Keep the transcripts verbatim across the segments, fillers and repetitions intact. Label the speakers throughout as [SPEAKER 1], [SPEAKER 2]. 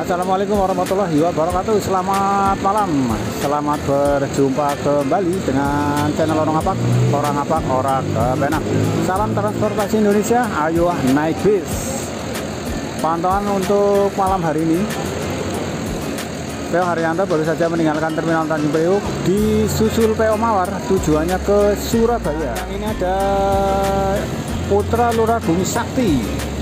[SPEAKER 1] Assalamualaikum warahmatullahi wabarakatuh. Selamat malam, selamat berjumpa kembali dengan channel Orang Ngapak, Orang Ngapak, Orang Kepenak. Salam transportasi Indonesia, ayo naik bis. Pantauan untuk malam hari ini, P O Haryanto baru saja meninggalkan Terminal Tanjung Priok, disusul P O Mawar tujuannya ke Surabaya. Yang ini ada Putra Lurah Bumi Sakti.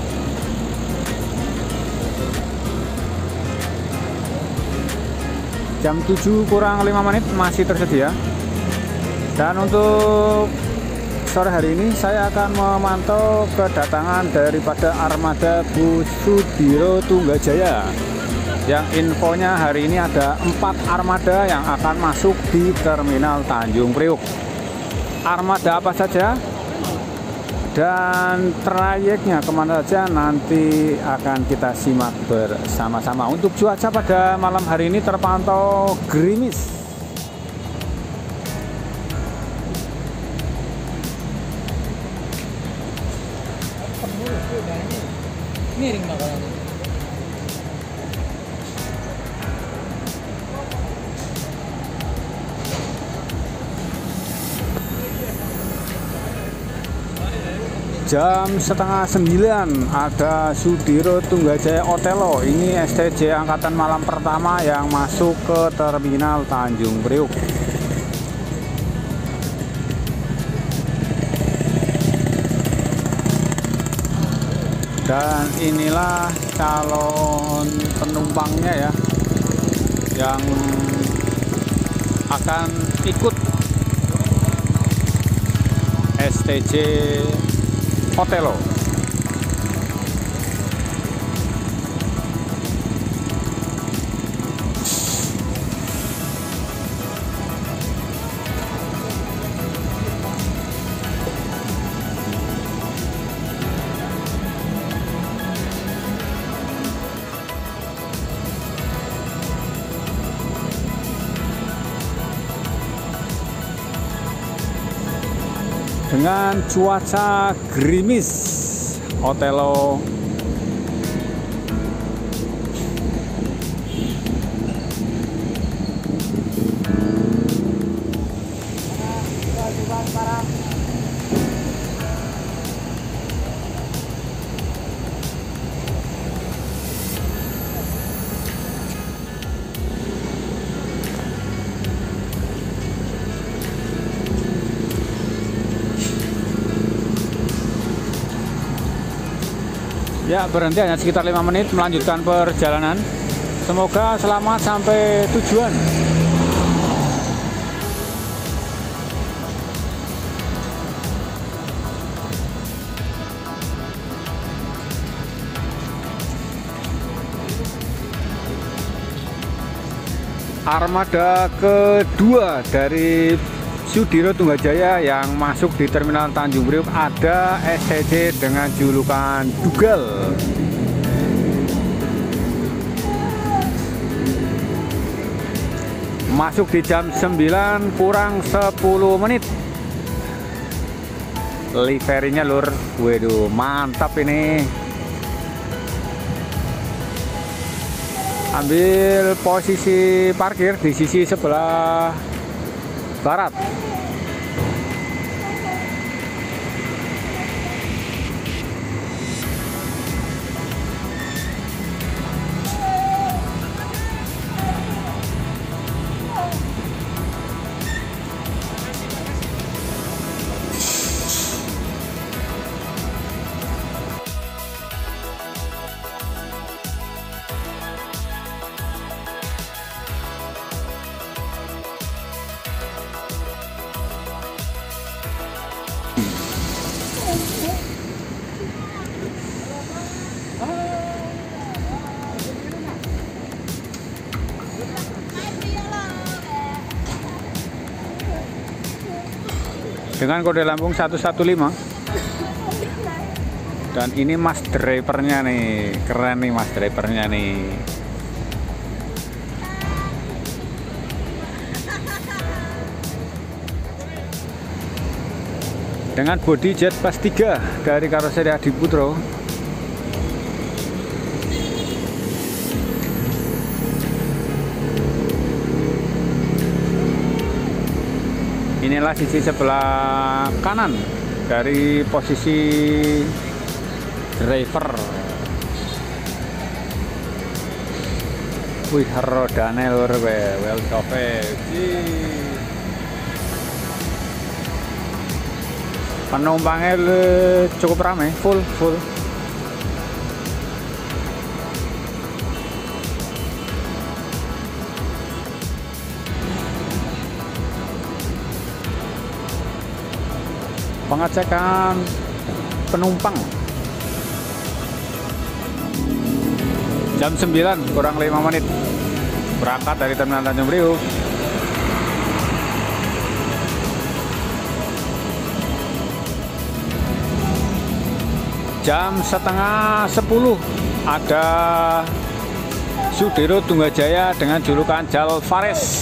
[SPEAKER 1] Jam tujuh kurang lima menit masih tersedia. Dan untuk sore hari ini saya akan memantau kedatangan daripada armada bus Sudiro Tunggajaya, yang infonya hari ini ada empat armada yang akan masuk di Terminal Tanjung Priok. Armada apa saja dan trayeknya kemana saja nanti akan kita simak bersama-sama. Untuk cuaca pada malam hari ini terpantau gerimis.
[SPEAKER 2] Miring bakalan.
[SPEAKER 1] Jam setengah sembilan ada Sudiro Tunggajaya Otelo. Ini S T J angkatan malam pertama yang masuk ke Terminal Tanjung Priok. Dan inilah calon penumpangnya ya, yang akan ikut S T J Otelo. Dengan cuaca gerimis, Otelo ya berhenti hanya sekitar lima menit melanjutkan perjalanan. Semoga selamat sampai tujuan. Armada kedua dari Sudiro Tunggajaya yang masuk di Terminal Tanjung Priok ada S T J dengan julukan Dugal. Masuk di jam sembilan kurang sepuluh menit. Liverinya lur, waduh mantap ini. Ambil posisi parkir di sisi sebelah barat. Dengan kode lambung satu satu lima. Dan ini mas drivernya nih, keren nih mas drivernya nih. Dengan bodi jet pas tiga dari karoseri Adi Putro. Inilah sisi sebelah kanan dari posisi driver. Wih, rodane lur we, well cope. Penumpangnya cukup ramai, full full. Pengecekan penumpang jam sembilan kurang lima menit berangkat dari Terminal Tanjung Priok. Jam setengah sepuluh ada Sudiro Tunggajaya dengan julukan Jal Fares.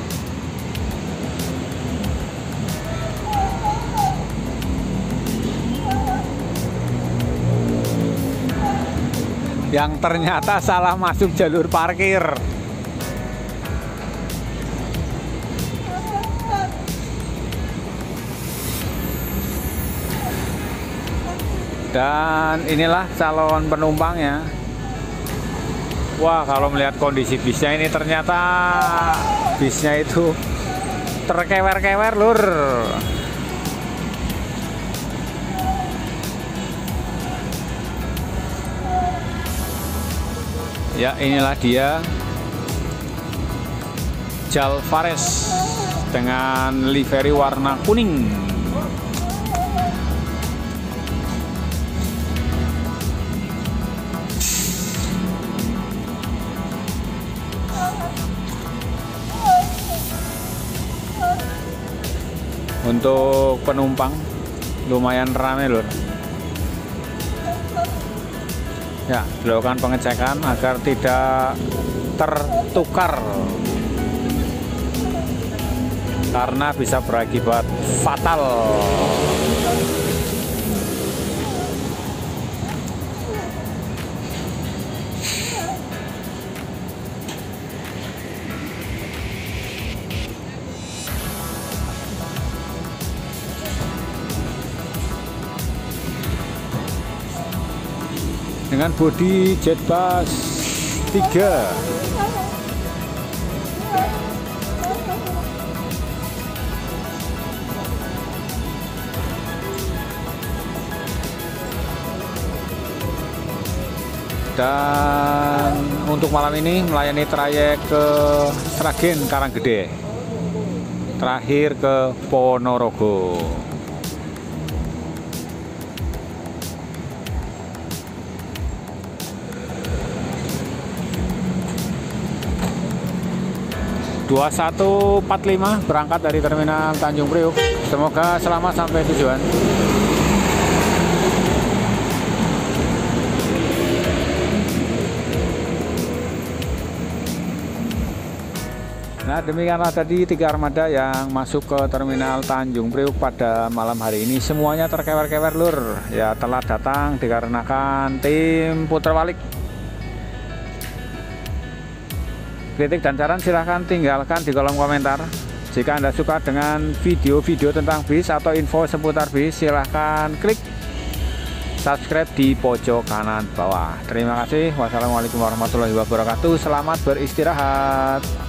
[SPEAKER 1] Yang ternyata salah masuk jalur parkir. Dan inilah calon penumpangnya. Wah, kalau melihat kondisi bisnya ini ternyata bisnya itu terkewer-kewer lur. Ya, inilah dia Jal Fares dengan livery warna kuning. Untuk penumpang lumayan ramai lur. Ya, dilakukan pengecekan agar tidak tertukar karena bisa berakibat fatal. Dengan bodi Jetbus tiga. Dan untuk malam ini melayani trayek ke Sragen Karanggede, terakhir ke Ponorogo. dua satu empat lima berangkat dari Terminal Tanjung Priok. Semoga selamat sampai tujuan. Nah, demikianlah tadi tiga armada yang masuk ke Terminal Tanjung Priok pada malam hari ini. Semuanya terkewer-kewer lur. Ya, telah datang dikarenakan tim puter balik. Kritik dan saran silahkan tinggalkan di kolom komentar. Jika Anda suka dengan video-video tentang bis atau info seputar bis, silahkan klik subscribe di pojok kanan bawah. Terima kasih. Wassalamualaikum warahmatullahi wabarakatuh. Selamat beristirahat.